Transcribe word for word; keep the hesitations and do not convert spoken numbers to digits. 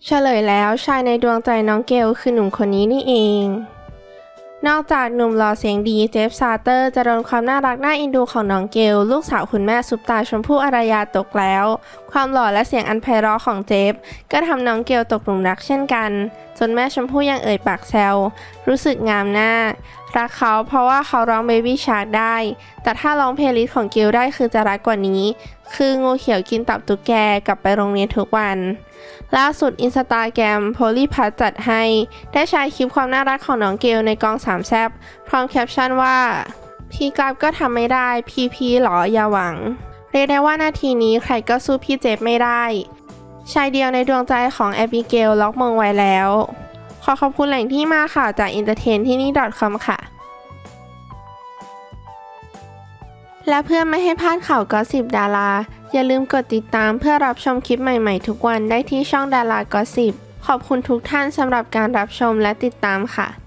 เฉลยแล้วชายในดวงใจน้องเกลคือหนุ่มคนนี้นี่เองนอกจากหนุ่มหล่อเสียงดีเจฟซาเตอร์จะโดนความน่ารักน่าเอ็นดูของน้องเกลลูกสาวคุณแม่ซุปตาชมพู่อารยาตกแล้วความหล่อและเสียงอันไพเราะของเจฟก็ทำน้องเกลตกหลุมรักเช่นกันจนแม่ชมพู่ยังเอ่ยปากแซวรู้สึกงามหน้ารักเขาเพราะว่าเขาร้อง Baby Shark ได้แต่ถ้าร้องเพลย์ลิสต์ของเกลได้คือจะรักกว่านี้คืองูเขียวกินตับตุ๊กแกกลับไปโรงเรียนทุกวันล่าสุดอินสตาแกรมโพลีพัทจัดให้ได้แชร์คลิปความน่ารักของน้องเกลในกองสามแซ่บพร้อมแคปชั่นว่าพี่กราฟก็ทำไม่ได้พี่พี่หรออย่าหวังเรียกได้ว่านาทีนี้ใครก็สู้พี่เจฟไม่ได้ชายเดียวในดวงใจของแอบิเกลล็อกมงไว้แล้วขอขอบคุณแหล่งที่มาข่าวจาก อินเตอร์เทน ที่นี่ .com ค่ะและเพื่อไม่ให้พลาดข่าวก็สซิปดาราอย่าลืมกดติดตามเพื่อรับชมคลิปใหม่ๆทุกวันได้ที่ช่องดารากอสซิปขอบคุณทุกท่านสำหรับการรับชมและติดตามค่ะ